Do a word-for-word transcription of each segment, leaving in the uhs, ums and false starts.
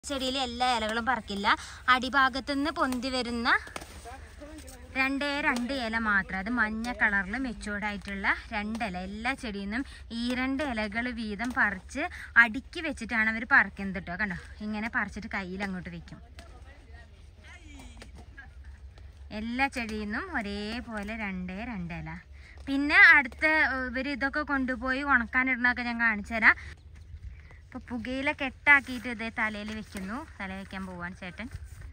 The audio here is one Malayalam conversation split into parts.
ചെടിയിലെ എല്ലാ ഇലകളും പറിക്കില്ല. അടിഭാഗത്തുനിന്ന് പൊന്തി വരുന്ന രണ്ടേ രണ്ട് ഇല മാത്രം, അത് മഞ്ഞ കളറിൽ മെച്ചൂർഡ് ആയിട്ടുള്ള രണ്ടില. എല്ലാ ചെടിയിൽ നിന്നും ഈ രണ്ട് ഇലകൾ വീതം പറിച്ച് അടുക്കി വെച്ചിട്ടാണ് അവർ പറിക്കുന്നത് കേട്ടോ. കണ്ടോ, ഇങ്ങനെ പറിച്ചിട്ട് കയ്യിൽ അങ്ങോട്ട് വെക്കും. എല്ലാ ചെടിയിൽ നിന്നും ഒരേപോലെ രണ്ടേ രണ്ടില. പിന്നെ അടുത്ത ഇവർ ഇതൊക്കെ കൊണ്ടുപോയി ഉണക്കാനിടുന്നതൊക്കെ ഞാൻ കാണിച്ചു തരാം. ഇപ്പോൾ പുകയില കെട്ടാക്കിയിട്ട് ഇതേ തലയിൽ വെക്കുന്നു. തല വയ്ക്കാൻ പോവാണ് ചേട്ടൻ.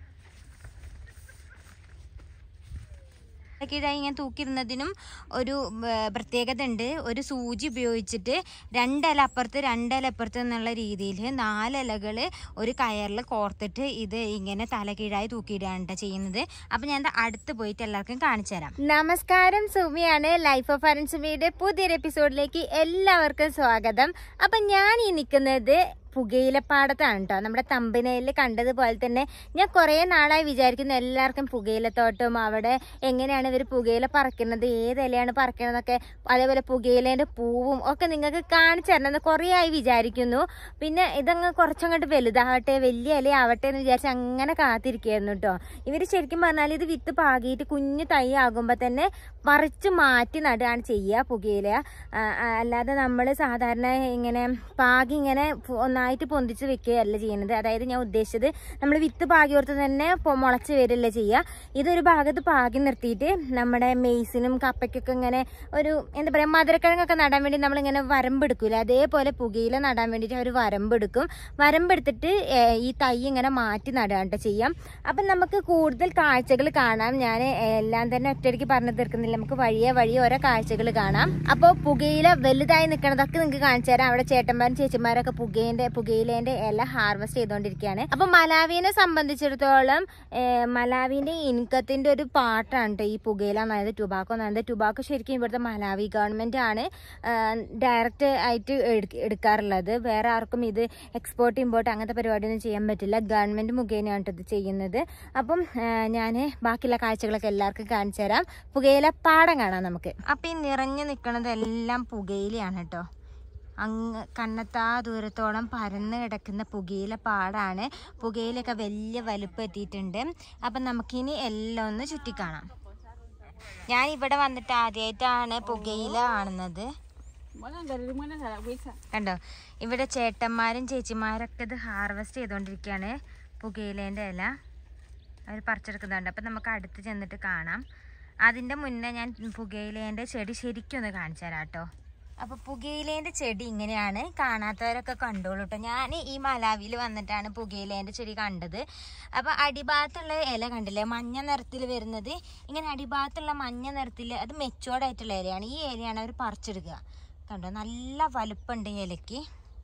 ഇതായി ഇങ്ങനെ തൂക്കിയിരുന്നതിനും ഒരു പ്രത്യേകത ഉണ്ട്. ഒരു സൂചി ഉപയോഗിച്ചിട്ട് രണ്ടില അപ്പുറത്ത് രണ്ടില അപ്പുറത്ത് എന്നുള്ള രീതിയിൽ നാലിലകൾ ഒരു കയറിൽ കോർത്തിട്ട് ഇത് ഇങ്ങനെ തല കീഴായി തൂക്കിയിടുകയാണ് ചെയ്യുന്നത്. അപ്പം ഞാൻ അടുത്ത് പോയിട്ട് എല്ലാവർക്കും കാണിച്ചു തരാം. നമസ്കാരം, സുമിയാണ്. ലൈഫ് ഓഫ് അരുൺ സുമിയുടെ പുതിയൊരു എപ്പിസോഡിലേക്ക് എല്ലാവർക്കും സ്വാഗതം. അപ്പം ഞാൻ ഈ നിൽക്കുന്നത് പുകയിലപ്പാടത്താണ് കേട്ടോ. നമ്മുടെ തമ്പനയിൽ കണ്ടതുപോലെ തന്നെ ഞാൻ കുറേ നാളായി വിചാരിക്കുന്നു എല്ലാവർക്കും പുകയിലത്തോട്ടം, അവിടെ എങ്ങനെയാണ് ഇവർ പുകയില പറിക്കുന്നത്, ഏത് ഇലയാണ് പറിക്കണതൊക്കെ, അതേപോലെ പുകയിലേൻ്റെ പൂവും ഒക്കെ നിങ്ങൾക്ക് കാണിച്ചു തരണമെന്ന് കുറേ ആയി വിചാരിക്കുന്നു. പിന്നെ ഇതങ്ങ് കുറച്ചങ്ങോട്ട് വലുതാവട്ടെ, വലിയ ഇല ആവട്ടെ എന്ന് വിചാരിച്ച് അങ്ങനെ കാത്തിരിക്കുകയായിരുന്നു കേട്ടോ. ഇവർ ശരിക്കും പറഞ്ഞാൽ ഇത് വിത്ത് പാകിയിട്ട് കുഞ്ഞു തൈ ആകുമ്പോൾ തന്നെ പറിച്ച് മാറ്റി നടുകയാണ് ചെയ്യുക പുകയില. അല്ലാതെ നമ്മൾ സാധാരണ ഇങ്ങനെ പാകി ഇങ്ങനെ ഒന്നായിട്ട് പൊന്തിച്ച് വെക്കുകയല്ല ചെയ്യുന്നത്. അതായത് ഞാൻ ഉദ്ദേശിച്ചത് നമ്മൾ വിത്ത് പാകിയോർത്ത് തന്നെ മുളച്ച് വരില്ല ചെയ്യുക. ഇതൊരു ഭാഗത്ത് പാകി നിർത്തിയിട്ട് നമ്മുടെ മെയ്സിനും കപ്പയ്ക്കൊക്കെ ഇങ്ങനെ ഒരു എന്താ പറയുക, മധുരക്കിഴങ്ങൊക്കെ നടാൻ വേണ്ടി നമ്മളിങ്ങനെ വരമ്പെടുക്കില്ല, അതേപോലെ പുകയില നടാൻ വേണ്ടിയിട്ട് അവർ വരമ്പെടുക്കും. വരമ്പെടുത്തിട്ട് ഈ തൈ ഇങ്ങനെ മാറ്റി നടാണ്ട് ചെയ്യാം. അപ്പം നമുക്ക് കൂടുതൽ കാഴ്ചകൾ കാണാം. ഞാൻ എല്ലാം തന്നെ ഒറ്റയടിക്ക് പറഞ്ഞു തീർക്കുന്നില്ല, നമുക്ക് വഴിയെ വഴിയെ ഓരോ കാഴ്ചകൾ കാണാം. അപ്പോൾ പുകയില വലുതായി നിൽക്കണതൊക്കെ നിങ്ങൾക്ക് കാണിച്ചു തരാം. അവിടെ ചേട്ടന്മാരും ചേച്ചിമാരൊക്കെ പുകയിൻ്റെ പുകയിലേൻ്റെ ഇല ഹാർവെസ്റ്റ് ചെയ്തുകൊണ്ടിരിക്കുകയാണ്. അപ്പൊ മലാവിനെ സംബന്ധിച്ചിടത്തോളം മലാവിന്റെ ഇൻകത്തിന്റെ ഒരു പാർട്ടാണ് ഈ പുകയില എന്നത്, ടുബാക്കോ എന്നത്. ടുബാക്കോ ശരിക്കും ഇവിടുത്തെ മലാവി ഗവൺമെന്റ് ആണ് ഡയറക്റ്റ് ആയിട്ട് എടുക്കാറുള്ളത്. വേറെ ആർക്കും ഇത് എക്സ്പോർട്ട് ഇമ്പോർട്ട് അങ്ങനത്തെ പരിപാടിയൊന്നും ചെയ്യാൻ പറ്റില്ല. ഗവൺമെന്റ് മുഖേനയാണ് ഇത് ചെയ്യുന്നത്. അപ്പം ഞാൻ ബാക്കിയുള്ള കാഴ്ചകളൊക്കെ എല്ലാവർക്കും കാണിച്ചു തരാം. പുകയില പാടം കാണാം നമുക്ക്. അപ്പൊ ഈ നിറഞ്ഞു നിൽക്കുന്നത് എല്ലാം പുകയിലയാണ് കേട്ടോ. അങ്ങ് കണ്ണെത്താ ദൂരത്തോളം പരന്ന് കിടക്കുന്ന പുകയില പാടാണ്. പുകയിലൊക്കെ വലിയ വലുപ്പം എത്തിയിട്ടുണ്ട്. അപ്പം നമുക്കിനി എല്ലാം ഒന്ന് ചുറ്റിക്കാണാം. ഞാൻ ഇവിടെ വന്നിട്ട് ആദ്യമായിട്ടാണ് പുകയില കാണുന്നത്. കണ്ടോ, ഇവിടെ ചേട്ടന്മാരും ചേച്ചിമാരൊക്കെ ഇത് ഹാർവെസ്റ്റ് ചെയ്തുകൊണ്ടിരിക്കുകയാണ് പുകയിലേൻ്റെ ഇല. അവർ പറിച്ചെടുക്കുന്നുണ്ട്. അപ്പം നമുക്ക് അടുത്ത് ചെന്നിട്ട് കാണാം. അതിൻ്റെ മുന്നേ ഞാൻ പുകയിലേൻ്റെ ചെടി ശരിക്കും ഒന്ന് കാണിച്ചു തരാം കേട്ടോ. അപ്പോൾ പുകയിലേൻ്റെ ചെടി ഇങ്ങനെയാണ്. കാണാത്തവരൊക്കെ കണ്ടോളൂ കേട്ടോ. ഞാൻ ഈ മലാവിയിൽ വന്നിട്ടാണ് പുകയിലേൻ്റെ ചെടി കണ്ടത്. അപ്പോൾ അടിഭാഗത്തുള്ള ഇല കണ്ടില്ലേ, മഞ്ഞ നിറത്തിൽ വരുന്നത്. ഇങ്ങനെ അടിഭാഗത്തുള്ള മഞ്ഞ നിറത്തിൽ അത് മെച്ചോർഡായിട്ടുള്ള ഇലയാണ്. ഈ ഇലയാണ് അവർ പറിച്ചെടുക്കുക. കണ്ടോ, നല്ല വലുപ്പമുണ്ട് ഈ ഇലയ്ക്ക്.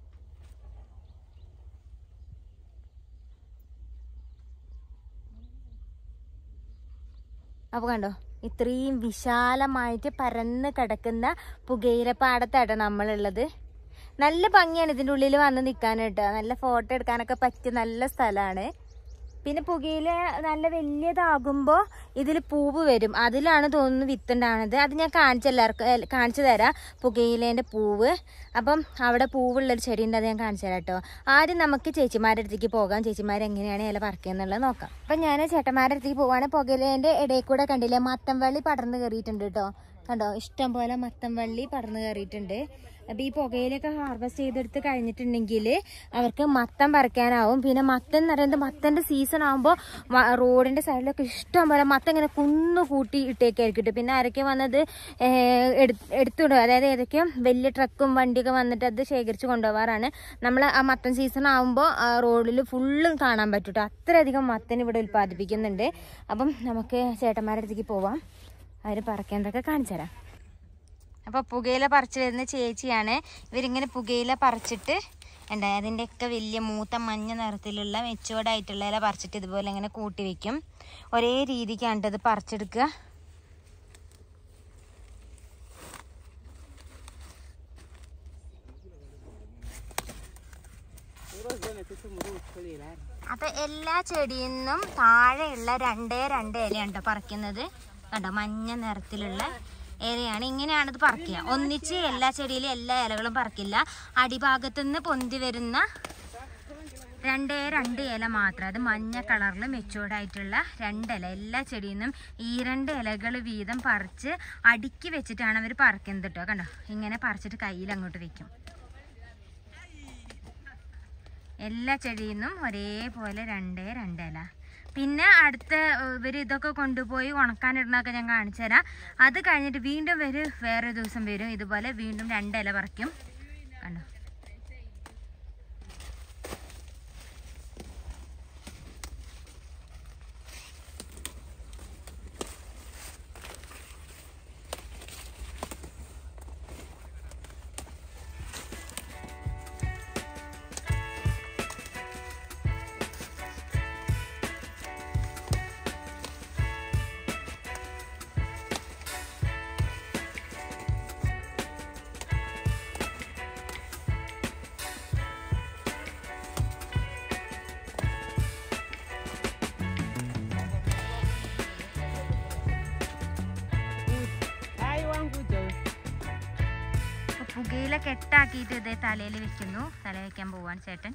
അപ്പോൾ കണ്ടോ, ഇത്രയും വിശാലമായിട്ട് പരന്ന് കിടക്കുന്ന പുകയിലപ്പാടത്താണ് നമ്മളുള്ളത്. നല്ല ഭംഗിയാണ് ഇതിൻ്റെ ഉള്ളിൽ വന്ന് നിൽക്കാൻ കേട്ടോ. നല്ല ഫോട്ടോ എടുക്കാനൊക്കെ പറ്റിയ നല്ല സ്ഥലമാണ്. പിന്നെ പുകയില നല്ല വലിയതാകുമ്പോൾ ഇതിൽ പൂവ് വരും. അതിലാണ് തോന്നുന്നു വിത്തുണ്ടാവുന്നത്. അത് ഞാൻ കാണിച്ച എല്ലാവർക്കും കാണിച്ചു തരാം, പുകയിലേൻ്റെ പൂവ്. അപ്പം അവിടെ പൂവുള്ളൊരു ചെടി ഉണ്ട്, അത് ഞാൻ കാണിച്ചു തരാം കേട്ടോ. ആദ്യം നമുക്ക് ചേച്ചിമാരുടെ അടുത്തേക്ക് പോകാം. ചേച്ചിമാർ എങ്ങനെയാണ് ഇല പറിക്കുക എന്നുള്ളത് നോക്കാം. അപ്പം ഞാൻ ചേട്ടന്മാരുടെ അടുത്തേക്ക് പോവാണ്. പുകയിലേൻ്റെ ഇടയിൽ കൂടെ കണ്ടില്ലേ മത്തം വള്ളി പടർന്ന് കയറിയിട്ടുണ്ട് കേട്ടോ. കണ്ടോ, ഇഷ്ടം പോലെ മത്തം വള്ളി പടർന്ന് കയറിയിട്ടുണ്ട്. അപ്പം ഈ പുകയിലൊക്കെ ഹാർവെസ്റ്റ് ചെയ്തെടുത്ത് കഴിഞ്ഞിട്ടുണ്ടെങ്കിൽ അവർക്ക് മത്തം പറിക്കാനാവും. പിന്നെ മത്തൻ എന്ന് പറയുന്നത് മത്തൻ്റെ സീസൺ ആകുമ്പോൾ റോഡിൻ്റെ സൈഡിലൊക്കെ ഇഷ്ടം പോലെ മത്തം ഇങ്ങനെ കുന്നു കൂട്ടി ഇട്ടേക്കായിരിക്കും. പിന്നെ ആരൊക്കെ വന്നത് എടുത്തുവിടും, അതായത് ഏതൊക്കെയോ വലിയ ട്രക്കും വണ്ടിയൊക്കെ വന്നിട്ട് അത് ശേഖരിച്ച് കൊണ്ടുപോകാറാണ്. നമ്മൾ ആ മത്തൻ സീസൺ ആകുമ്പോൾ റോഡിൽ ഫുള്ളും കാണാൻ പറ്റും കേട്ടോ. അത്രയധികം മത്തൻ ഇവിടെ ഉൽപ്പാദിപ്പിക്കുന്നുണ്ട്. അപ്പം നമുക്ക് ചേട്ടന്മാരുടെ അടുത്തേക്ക് പോവാം, അവർ പറിക്കേണ്ടതൊക്കെ കാണിച്ചു തരാം. അപ്പോൾ പുകയില പറിച്ചു വരുന്ന ചേച്ചിയാണ്. ഇവരിങ്ങനെ പുകയില പറിച്ചിട്ട് ഉണ്ടായി അതിൻ്റെയൊക്കെ വലിയ മൂത്ത മഞ്ഞ നിറത്തിലുള്ള മെച്ചോർഡായിട്ടുള്ള ഇല പറിച്ചിട്ട് ഇതുപോലെ ഇങ്ങനെ കൂട്ടി വയ്ക്കും. ഒരേ രീതിക്കാണ് ഇത് പറിച്ചെടുക്കുക. അപ്പം എല്ലാ ചെടിയിൽ നിന്നും താഴെയുള്ള രണ്ടേ രണ്ട് ഇലയാണ് കേട്ടോ പറിക്കുന്നത്. കണ്ടോ, മഞ്ഞ നിറത്തിലുള്ള ഇലയാണ്. ഇങ്ങനെയാണ് ഇത് പറിക്കുക. ഒന്നിച്ച് എല്ലാ ചെടിയിലും എല്ലാ ഇലകളും പറിക്കില്ല. അടിഭാഗത്തുനിന്ന് പൊന്തി വരുന്ന രണ്ടേ രണ്ട് ഇല മാത്രം, അത് മഞ്ഞ കളറിൽ മെച്ചൂർഡായിട്ടുള്ള രണ്ടില. എല്ലാ ചെടിയിൽ നിന്നും ഈ രണ്ട് ഇലകൾ വീതം പറിച്ച് അടുക്കി വെച്ചിട്ടാണ് അവർ പറിക്കുന്നത് കേട്ടോ. കണ്ടോ, ഇങ്ങനെ പറിച്ചിട്ട് കയ്യിൽ അങ്ങോട്ട് വെക്കും. എല്ലാ ചെടിയിൽ നിന്നും ഒരേപോലെ രണ്ടേ രണ്ടില. പിന്നെ അടുത്ത ഇവർ ഇതൊക്കെ കൊണ്ടുപോയി ഉണക്കാനിടുന്നതൊക്കെ ഞാൻ കാണിച്ചു തരാം. അത് കഴിഞ്ഞിട്ട് വീണ്ടും ഇവർ വേറെ ദിവസം വരും, ഇതുപോലെ വീണ്ടും രണ്ടില പറിക്കും. കണ്ടോ, പുകയില കെട്ടാക്കിയിട്ട് ഇതേ തലയിൽ വെക്കുന്നു. തല വെക്കാൻ പോവാണ് ചേട്ടൻ.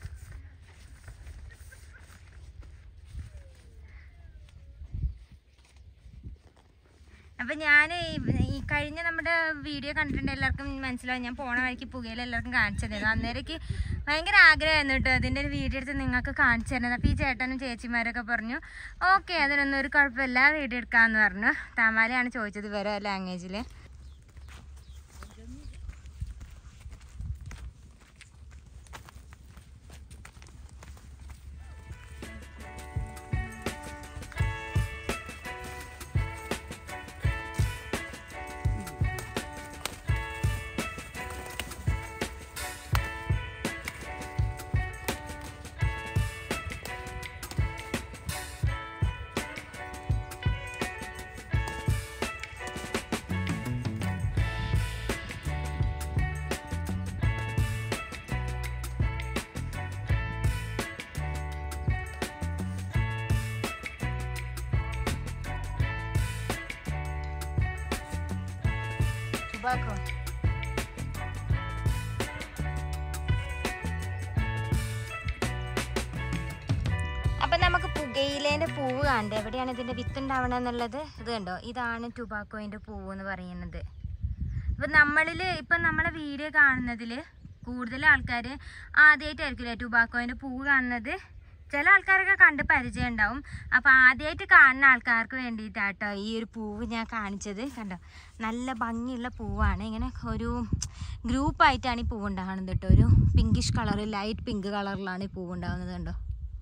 അപ്പം ഞാൻ ഈ കഴിഞ്ഞ നമ്മുടെ വീഡിയോ കണ്ടിട്ടുണ്ട്, എല്ലാവർക്കും മനസ്സിലാവും. ഞാൻ പോണ വഴിക്ക് പുകയില എല്ലാവർക്കും കാണിച്ചു തരുന്നത്. അന്നേരക്ക് ഭയങ്കര ആഗ്രഹമായിരുന്നു കേട്ടോ അതിൻ്റെ ഒരു വീഡിയോ എടുത്ത് നിങ്ങൾക്ക് കാണിച്ചു തരുന്നത്. അപ്പോൾ ഈ ചേട്ടനും ചേച്ചിമാരൊക്കെ പറഞ്ഞു ഓക്കെ അതിനൊന്നും ഒരു കുഴപ്പമില്ല, വീഡിയോ എടുക്കാമെന്ന് പറഞ്ഞു. തമാലയാണ് ചോദിച്ചത് വേറെ ലാംഗ്വേജിൽ. tobacco. അപ്പം നമുക്ക് പുകയിലേൻ്റെ പൂവ് കാണണ്ടേ, എവിടെയാണ് ഇതിൻ്റെ വിത്ത് ഉണ്ടാവണം എന്നുള്ളത്. ഇത് കണ്ടോ, ഇതാണ് ടുബാക്കോയിൻ്റെ പൂവ് എന്ന് പറയുന്നത്. അപ്പം നമ്മളിൽ ഇപ്പം നമ്മളെ വീഡിയോ കാണുന്നതിൽ കൂടുതൽ ആൾക്കാർ ആദ്യമായിട്ടായിരിക്കില്ലേ ടുബാക്കോയിൻ്റെ പൂവ് കാണുന്നത്. ചില ആൾക്കാരൊക്കെ കണ്ട് പരിചയം ഉണ്ടാവും. അപ്പോൾ ആദ്യമായിട്ട് കാണുന്ന ആൾക്കാർക്ക് വേണ്ടിയിട്ടാട്ടോ ഈ ഒരു പൂവ് ഞാൻ കാണിച്ചത്. കണ്ടോ, നല്ല ഭംഗിയുള്ള പൂവാണ്. ഇങ്ങനെ ഒരു ഗ്രൂപ്പായിട്ടാണ് ഈ പൂവ് ഉണ്ടാകുന്നത് കേട്ടോ. ഒരു പിങ്കിഷ് കളർ, ലൈറ്റ് പിങ്ക് കളറിലാണ് ഈ പൂവ് ഉണ്ടാകുന്നത്. കണ്ടോ,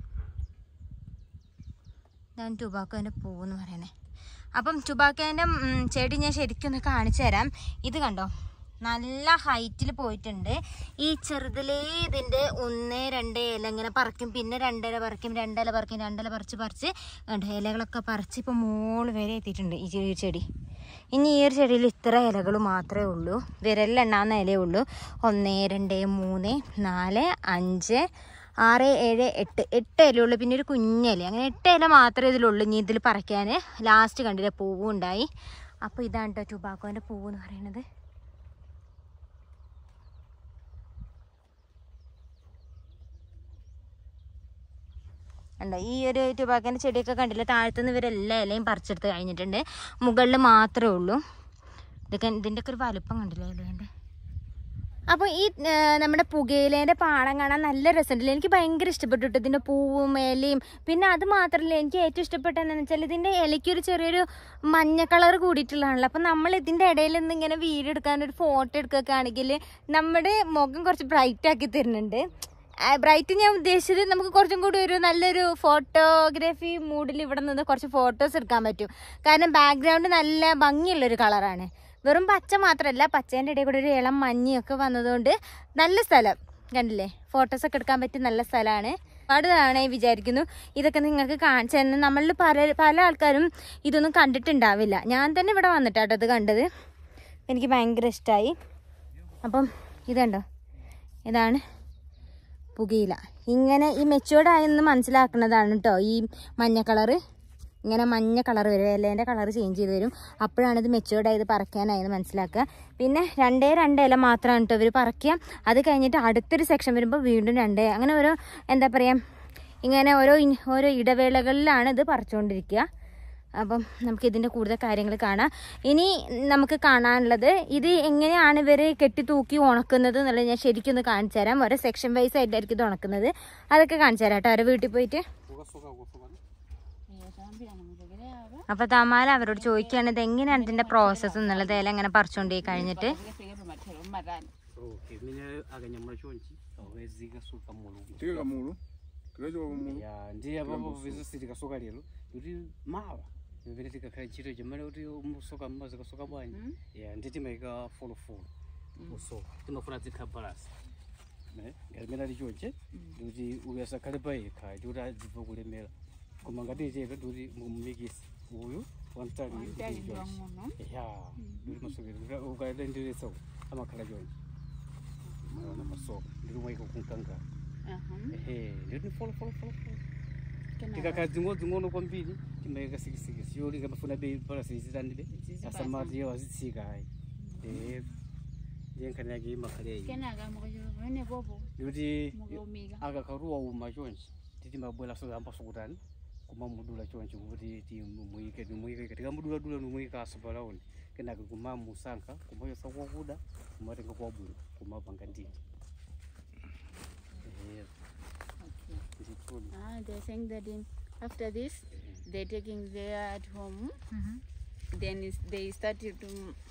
ഇതാണ് ടുബാക്കോൻ്റെ പൂവ് എന്ന് പറയണേ. അപ്പം ടുബാക്കോൻ്റെ ചെടി ഞാൻ ശരിക്കും ഒന്ന് കാണിച്ചു തരാം. ഇത് കണ്ടോ, നല്ല ഹൈറ്റിൽ പോയിട്ടുണ്ട്. ഈ ചെറുതിലേ ഇതിൻ്റെ ഒന്ന് രണ്ട് ഇല ഇങ്ങനെ പറിക്കും, പിന്നെ രണ്ടില പറിക്കും, രണ്ടില പറിക്കും, രണ്ടില പറിച്ച് പറിച്ച് കണ്ടോ ഇലകളൊക്കെ പറിച്ച് ഇപ്പോൾ മോള് വരെ എത്തിയിട്ടുണ്ട് ഈ ചെറിയ ചെടി. ഇനി ഈ ഒരു ചെടിയിൽ ഇത്ര ഇലകൾ മാത്രമേ ഉള്ളൂ, വിരലിലെണ്ണാവുന്ന ഇലയേ ഉള്ളൂ. ഒന്ന് രണ്ട് മൂന്ന് നാല് അഞ്ച് ആറ് ഏഴ് എട്ട് എട്ട് ഇലയുള്ളൂ, പിന്നെ ഒരു കുഞ്ഞില, അങ്ങനെ എട്ട് ഇല മാത്രമേ ഇതിലുള്ളൂ. ഇനി ഇതിൽ പറിക്കാൻ ലാസ്റ്റ് കണ്ടില്ല പൂവും ഉണ്ടായി. അപ്പോൾ ഇതാണ് കേട്ടോ ടുബാക്കോൻ്റെ പൂവ് എന്ന് പറയുന്നത്. ഉണ്ടോ, ഈ ഒരു ടുബാക്കോൻ്റെ ചെടിയൊക്കെ കണ്ടില്ല, താഴത്തുനിന്ന് ഇവരെല്ലാ ഇലയും പറിച്ചെടുത്ത് കഴിഞ്ഞിട്ടുണ്ട്. മുകളിൽ മാത്രമേ ഉള്ളൂ. ഇതൊക്കെ ഇതിൻ്റെയൊക്കെ ഒരു വലുപ്പം കണ്ടില്ല ഇലേൻ്റെ. അപ്പോൾ ഈ നമ്മുടെ പുകയിലേൻ്റെ പാടം കാണാൻ നല്ല രസമുണ്ടല്ലോ. എനിക്ക് ഭയങ്കര ഇഷ്ടപ്പെട്ടു കേട്ടോ ഇതിൻ്റെ പൂവും ഇലയും. പിന്നെ അത് മാത്രമല്ല, എനിക്ക് ഏറ്റവും ഇഷ്ടപ്പെട്ടതെന്ന് വെച്ചാൽ ഇതിൻ്റെ ഇലയ്ക്കൊരു ചെറിയൊരു മഞ്ഞ കളർ കൂടിയിട്ടുള്ളതാണല്ലോ. അപ്പോൾ നമ്മൾ ഇതിൻ്റെ ഇടയിൽ നിന്ന് ഇങ്ങനെ വീഡിയോ എടുക്കാൻ ഒരു ഫോട്ടോ എടുക്കുകയൊക്കെ ആണെങ്കിൽ നമ്മുടെ മുഖം കുറച്ച് ബ്രൈറ്റ് ആക്കി തരുന്നുണ്ട്. ബ്രൈറ്റ് ഞാൻ ഉദ്ദേശിച്ചത് നമുക്ക് കുറച്ചും കൂടി ഒരു നല്ലൊരു ഫോട്ടോഗ്രാഫി മൂഡിൽ ഇവിടെ നിന്ന് കുറച്ച് ഫോട്ടോസ് എടുക്കാൻ പറ്റും. കാരണം ബാക്ക്ഗ്രൗണ്ട് നല്ല ഭംഗിയുള്ളൊരു കളറാണ്. വെറും പച്ച മാത്രമല്ല, പച്ചേൻ്റെ ഇടയിൽ കൂടെ ഒരു ഇളം മഞ്ഞയൊക്കെ വന്നതുകൊണ്ട് നല്ല സ്ഥലം കണ്ടില്ലേ, ഫോട്ടോസൊക്കെ എടുക്കാൻ പറ്റിയ നല്ല സ്ഥലമാണ്. ഒരുപാട് തവണ വിചാരിക്കുന്നു ഇതൊക്കെ നിങ്ങൾക്ക് കാണിച്ചു തന്നെ. നമ്മളിൽ പല പല ആൾക്കാരും ഇതൊന്നും കണ്ടിട്ടുണ്ടാവില്ല. ഞാൻ തന്നെ ഇവിടെ വന്നിട്ടാട്ടോ ഇത് കണ്ടത്, എനിക്ക് ഭയങ്കര ഇഷ്ടമായി. അപ്പം ഇതുണ്ടോ, ഇതാണ് പുകയില. ഇങ്ങനെ ഈ മെച്ചുവേർഡായെന്ന് മനസ്സിലാക്കുന്നതാണ് കേട്ടോ ഈ മഞ്ഞ കളറ്. ഇങ്ങനെ മഞ്ഞ കളർ വരും, ഇലേൻ്റെ കളർ ചേഞ്ച് ചെയ്ത് വരും. അപ്പോഴാണ് ഇത് മെച്ചുവേർഡായത് പറിക്കാനായെന്ന് മനസ്സിലാക്കുക. പിന്നെ രണ്ടേ രണ്ട് ഇല മാത്രമാണ് കേട്ടോ ഇവർ പറിക്കുക. അത് കഴിഞ്ഞിട്ട് അടുത്തൊരു സെക്ഷൻ വരുമ്പോൾ വീണ്ടും രണ്ടേ, അങ്ങനെ ഓരോ എന്താ പറയുക ഇങ്ങനെ ഓരോ ഓരോ ഇടവേളകളിലാണ് ഇത് പറിച്ചുകൊണ്ടിരിക്കുക. അപ്പം നമുക്കിതിൻ്റെ കൂടുതൽ കാര്യങ്ങൾ കാണാം. ഇനി നമുക്ക് കാണാനുള്ളത് ഇത് എങ്ങനെയാണ് ഇവർ കെട്ടി തൂക്കി ഉണക്കുന്നത് എന്നുള്ളത് ഞാൻ ശരിക്കും ഒന്ന് കാണിച്ചു തരാം. ഓരോ സെക്ഷൻ വൈസ് ആയിട്ടായിരിക്കും ഇത് ഉണക്കുന്നത്. അതൊക്കെ കാണിച്ചു തരാം കേട്ടോ അവരെ വീട്ടിൽ പോയിട്ട്. അപ്പോൾ തമാല അവരോട് ചോദിക്കുകയാണ് ഇത് എങ്ങനെയാണ് ഇതിൻ്റെ പ്രോസസ്സ് എന്നുള്ളത്. ഇല എങ്ങനെ പറിച്ചുകൊണ്ട് കഴിഞ്ഞിട്ട് vile tikakhala chito chamene kuti umusoka mmazi kasoka bwanji ya nditi maika full full musoka timafuna zikha balance ne ngamene ali chonje kuti uyasa khale pa yekha kuti adziva kulemera koma ngati cheke kuti mumikisi uyu wantali ya kuti masoka ukaendelesa amakhala chonje na masoka ndiri maika kunkanga ehe ndiri full full full tikakhala dzing'ono dzing'ono kwambiri timaika sikisiki siyoli ngamafuna bei balance izitanile asamati yo azitsika ayi eh yenkhani yake imakhale iyi kenaka mukachiro pamene popo kuti mukaumika akakharuwa uma chonchi titi mabwela so amba sokutani kumamudula chonchi kuti timuyike timuyike tikamudula dula numuyika asopalaoni kenaka kumamusankha kumayosa kwakuda kumatenga kwabwino kumapanga nditi ah they're saying that in, after this they're taking there at home mm-hmm. then is, they started to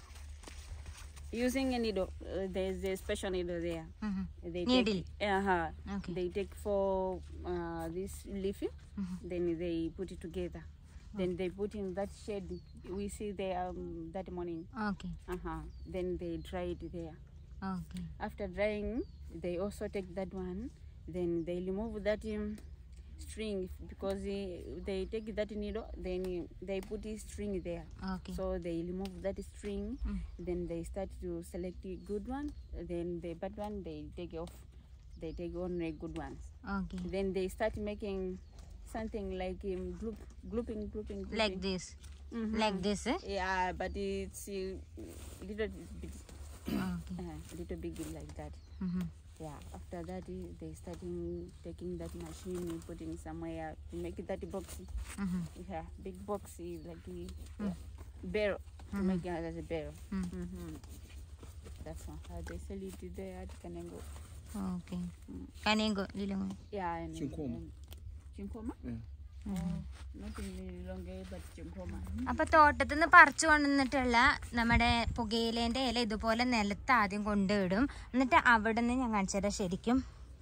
using a needle uh, there's a special needle there mm-hmm. they needle take, uh-huh. Okay. They take for uh, this leafy mm-hmm. then they put it together okay. Then they put in that shade we see there um, that morning okay uh-huh. Then they dry it there okay after drying they also take that one then they remove that um, string because uh, they take that needle then uh, they put a string there okay so they remove that string mm. then they start to select a good one then the bad one they take off they take only good ones okay then they start making something like um, gloop, glooping, glooping glooping like this mm-hmm. like this eh? Yeah but it's a little bit okay uh, little big like that mm-hmm. Yeah, after that they starting taking that machine putting somewhere to make that box mm-hmm. yeah big box like a mm. yeah, barrel to mm-hmm. make it as a barrel mm. mm-hmm. That's one how they sell it there at Kanengo okay Kanengo Lilongwe yeah and Chinkoma Chinkoma yeah oh not in Lilongwe but Chinkoma അപ്പോൾ തോട്ടത്തിൽ നിന്ന് പറിച്ചു കൊണ്ടുവന്നിട്ടുള്ള നമ്മുടെ പുകയിലേൻ്റെ ഇല ഇതുപോലെ നിലത്ത് ആദ്യം കൊണ്ടുവിടും എന്നിട്ട് അവിടെ നിന്ന് ഞാൻ കാണിച്ചു തരാം ശരിക്കും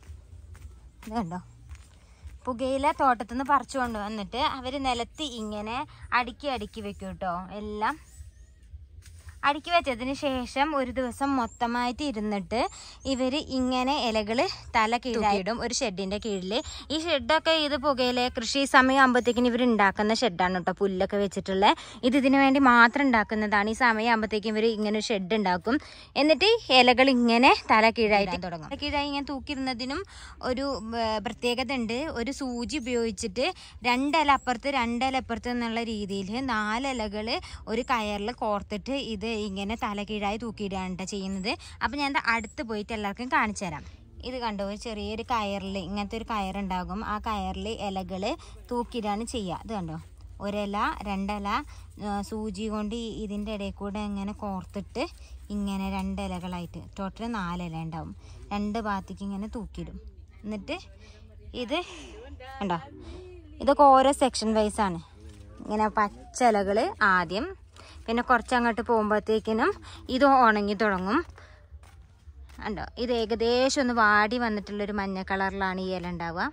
ഇത് കണ്ടോ പുകയില തോട്ടത്തിൽ നിന്ന് പറിച്ചു കൊണ്ടുവന്നിട്ട് അവർ നിലത്ത് ഇങ്ങനെ അടുക്കി അടുക്കി വെക്കും കേട്ടോ എല്ലാം അടുക്കി വെച്ചതിന് ശേഷം ഒരു ദിവസം മൊത്തമായിട്ട് ഇരുന്നിട്ട് ഇവർ ഇങ്ങനെ ഇലകൾ തല കീഴിടും ഒരു ഷെഡിൻ്റെ കീഴിൽ ഈ ഷെഡൊക്കെ ഇത് പുകയില കൃഷി സമയം ആകുമ്പോഴത്തേക്കിന് ഇവർ ഉണ്ടാക്കുന്ന ഷെഡാണ് കേട്ടോ പുല്ലൊക്കെ വെച്ചിട്ടുള്ള ഇത് ഇതിനു വേണ്ടി മാത്രം ഉണ്ടാക്കുന്നതാണ് ഈ സമയം ആകുമ്പോഴത്തേക്കും ഇവർ ഇങ്ങനെ ഒരു ഷെഡ് ഉണ്ടാക്കും എന്നിട്ട് ഇലകൾ ഇങ്ങനെ തല കീഴായിട്ട് തുടങ്ങും തല കീഴായി ഇങ്ങനെ തൂക്കിയിരുന്നതിനും ഒരു പ്രത്യേകത ഉണ്ട് ഒരു സൂചി ഉപയോഗിച്ചിട്ട് രണ്ടില അപ്പുറത്ത് രണ്ടില അപ്പുറത്ത് എന്നുള്ള രീതിയിൽ നാലിലകൾ ഒരു കയറിൽ കോർത്തിട്ട് ഇത് ഇങ്ങനെ തല കീഴായി തൂക്കിയിടുകയാണ് ചെയ്യുന്നത് അപ്പം ഞാൻ അടുത്ത് പോയിട്ട് എല്ലാവർക്കും കാണിച്ചു തരാം ഇത് കണ്ടോ ഒരു ചെറിയൊരു കയറിൽ ഇങ്ങനത്തെ ഒരു കയറുണ്ടാകും ആ കയറിൽ ഇലകൾ തൂക്കിയിടുകയാണ് ചെയ്യുക ഇത് കണ്ടോ ഒരില രണ്ടില സൂചി കൊണ്ട് ഇതിൻ്റെ ഇടയിൽ കൂടെ ഇങ്ങനെ കോർത്തിട്ട് ഇങ്ങനെ രണ്ട് ഇലകളായിട്ട് ടോട്ടൽ നാലില ഉണ്ടാവും രണ്ട് ഭാഗത്തേക്ക് ഇങ്ങനെ തൂക്കിയിടും എന്നിട്ട് ഇത് കണ്ടോ ഇതൊക്കെ ഓരോ സെക്ഷൻ വൈസാണ് ഇങ്ങനെ പച്ച ഇലകൾ ആദ്യം പിന്നെ കുറച്ചങ്ങോട്ട് പോകുമ്പോഴത്തേക്കിനും ഇത് ഉണങ്ങി തുടങ്ങും കണ്ടോ ഇത് ഏകദേശം ഒന്ന് വാടി വന്നിട്ടുള്ളൊരു മഞ്ഞ കളറിലാണ് ഈ ഇല ഉണ്ടാവുക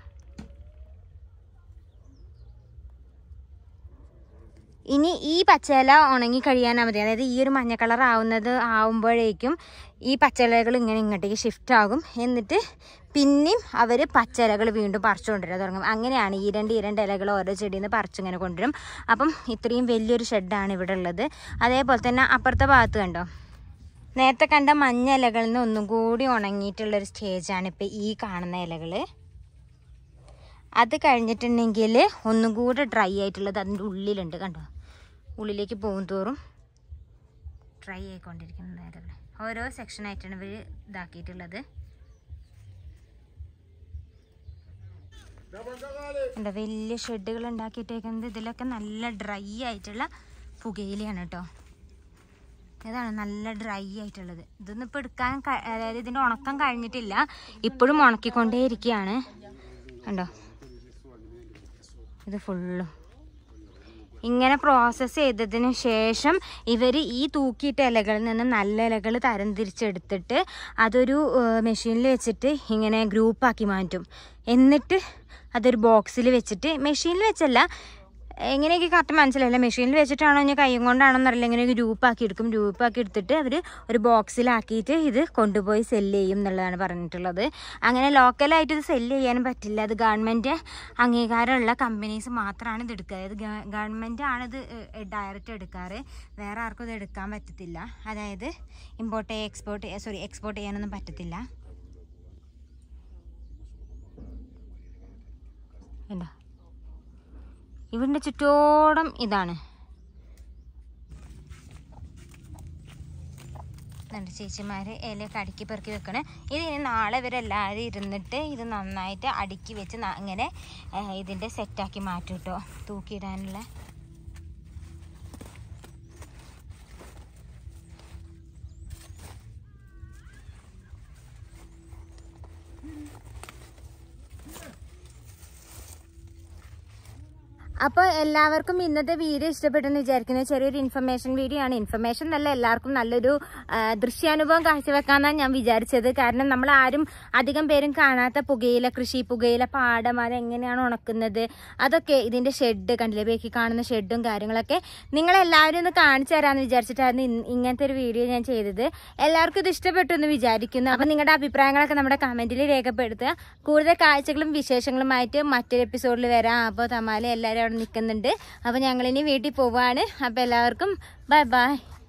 ഇനി ഈ പച്ചില ഉണങ്ങി കഴിയാനാ മതി അതായത് ഈ ഒരു മഞ്ഞ കളർ ആവുന്നത് ആവുമ്പോഴേക്കും ഈ പച്ചിലകൾ ഇങ്ങനെ ഇങ്ങോട്ടേക്ക് ഷിഫ്റ്റ് ആകും എന്നിട്ട് പിന്നെയും അവർ പച്ചിലകൾ വീണ്ടും പറിച്ചു കൊണ്ടുവരാൻ തുടങ്ങും അങ്ങനെയാണ് ഈ രണ്ട് ഈ രണ്ട് ഇലകൾ ഓരോ ചെടിയിൽ നിന്ന് പറിച്ചിങ്ങനെ കൊണ്ടുവരും അപ്പം ഇത്രയും വലിയൊരു ഷെഡാണ് ഇവിടെ ഉള്ളത് അതേപോലെ തന്നെ അപ്പുറത്തെ ഭാഗത്ത് കണ്ടോ നേരത്തെ കണ്ട മഞ്ഞ ഇലകളിൽ നിന്ന് ഒന്നും കൂടി ഉണങ്ങിയിട്ടുള്ളൊരു സ്റ്റേജാണ് ഇപ്പോൾ ഈ കാണുന്ന ഇലകൾ അത് കഴിഞ്ഞിട്ടുണ്ടെങ്കിൽ ഒന്നും കൂടി ഡ്രൈ ആയിട്ടുള്ളത് അതിൻ്റെ ഉള്ളിലുണ്ട് കണ്ടോ ഉള്ളിലേക്ക് പോകും തോറും ഡ്രൈ ആയിക്കൊണ്ടിരിക്കുന്നത് ഇലകൾ ഓരോ സെക്ഷനായിട്ടാണ് ഇവർ ഇതാക്കിയിട്ടുള്ളത് എന്താ വലിയ ഷെഡുകൾ ഉണ്ടാക്കിയിട്ടേക്കുന്നത്. ഇതിലൊക്കെ നല്ല ഡ്രൈ ആയിട്ടുള്ള പുകയിലയാണ് കേട്ടോ. ഇതാണ് നല്ല ഡ്രൈ ആയിട്ടുള്ളത്. ഇതൊന്നും ഇപ്പോൾ എടുക്കാൻ അതായത് ഇതിൻ്റെ ഉണക്കം കഴിഞ്ഞിട്ടില്ല, ഇപ്പോഴും ഉണക്കിക്കൊണ്ടേ ഇരിക്കുകയാണ്. കണ്ടോ ഇത് ഫുള്ളും ഇങ്ങനെ പ്രോസസ്സ് ചെയ്തതിന് ശേഷം ഇവർ ഈ തൂക്കിയിട്ട ഇലകളിൽ നിന്ന് നല്ല ഇലകൾ തരംതിരിച്ചെടുത്തിട്ട് അതൊരു മെഷീനിൽ വെച്ചിട്ട് ഇങ്ങനെ ഗ്രൂപ്പാക്കി മാറ്റും. എന്നിട്ട് അതൊരു ബോക്സിൽ വെച്ചിട്ട്, മെഷീനിൽ വെച്ചല്ല, എങ്ങനെയൊക്കെ കറക്റ്റ് മനസ്സിലായില്ല, മെഷീനിൽ വെച്ചിട്ടാണോ ഞാൻ കൈയും കൊണ്ടാണോ എന്നറിയില്ല, ഇങ്ങനെ ഗ്രൂപ്പാക്കി എടുക്കും. ഗ്രൂപ്പാക്കി എടുത്തിട്ട് അവർ ഒരു ബോക്സിലാക്കിയിട്ട് ഇത് കൊണ്ടുപോയി സെല്ല് ചെയ്യും എന്നുള്ളതാണ് പറഞ്ഞിട്ടുള്ളത്. അങ്ങനെ ലോക്കലായിട്ട് ഇത് സെല്ല് ചെയ്യാനും പറ്റില്ല. അത് ഗവൺമെൻറ് അംഗീകാരമുള്ള കമ്പനീസ് മാത്രമാണ് ഇത് എടുക്കുക. അതായത് ഗവൺമെൻറ് ആണ് ഇത് ഡയറക്റ്റ് എടുക്കാറ്, വേറെ ആർക്കും ഇത് എടുക്കാൻ പറ്റത്തില്ല. അതായത് ഇമ്പോർട്ട് എക്സ്പോർട്ട് സോറി എക്സ്പോർട്ട് ചെയ്യാനൊന്നും പറ്റത്തില്ല. എന്താ ഇവരുടെ ചുറ്റോടം ഇതാണ്. ചേച്ചിമാർ ഇലയൊക്കെ അടുക്കി പെറുക്കി വെക്കണേ. ഇത് ഇനി നാളെ ഇവരെല്ലാവരും ഇരുന്നിട്ട് ഇത് നന്നായിട്ട് അടുക്കി വെച്ച് ഇങ്ങനെ ഇതിൻ്റെ സെറ്റാക്കി മാറ്റും കേട്ടോ, തൂക്കിയിടാനുള്ള. അപ്പോൾ എല്ലാവർക്കും ഇന്നത്തെ വീഡിയോ ഇഷ്ടപ്പെട്ടെന്ന് വിചാരിക്കുന്നത്. ചെറിയൊരു ഇൻഫർമേഷൻ വീഡിയോ ആണ്. ഇൻഫർമേഷൻ നല്ല എല്ലാവർക്കും നല്ലൊരു ദൃശ്യാനുഭവം കാഴ്ചവെക്കാമെന്നാണ് ഞാൻ വിചാരിച്ചത്. കാരണം നമ്മൾ ആരും അധികം പേരും കാണാത്ത പുകയില കൃഷി, പുകയില പാടം, അതെങ്ങനെയാണ് ഉണക്കുന്നത്, അതൊക്കെ ഇതിൻ്റെ ഷെഡ് കണ്ടില്ലേ, ബേക്കി കാണുന്ന ഷെഡും കാര്യങ്ങളൊക്കെ നിങ്ങളെല്ലാവരും ഒന്ന് കാണിച്ചു തരാമെന്ന് വിചാരിച്ചിട്ടായിരുന്നു ഇങ്ങനത്തെ ഒരു വീഡിയോ ഞാൻ ചെയ്തത്. എല്ലാവർക്കും ഇത് ഇഷ്ടപ്പെട്ടു എന്ന് വിചാരിക്കുന്നു. അപ്പം നിങ്ങളുടെ അഭിപ്രായങ്ങളൊക്കെ നമ്മുടെ കമൻറ്റിൽ രേഖപ്പെടുത്തുക. കൂടുതൽ കാഴ്ചകളും വിശേഷങ്ങളുമായിട്ട് മറ്റൊരു എപ്പിസോഡിൽ വരാം. അപ്പോൾ തമാല എല്ലാവരും അവിടെ നിൽക്കുന്നുണ്ട്. അപ്പോൾ ഞങ്ങളിനി വീട്ടിൽ പോവുകയാണ്. അപ്പോൾ എല്ലാവർക്കും ബൈ ബൈ.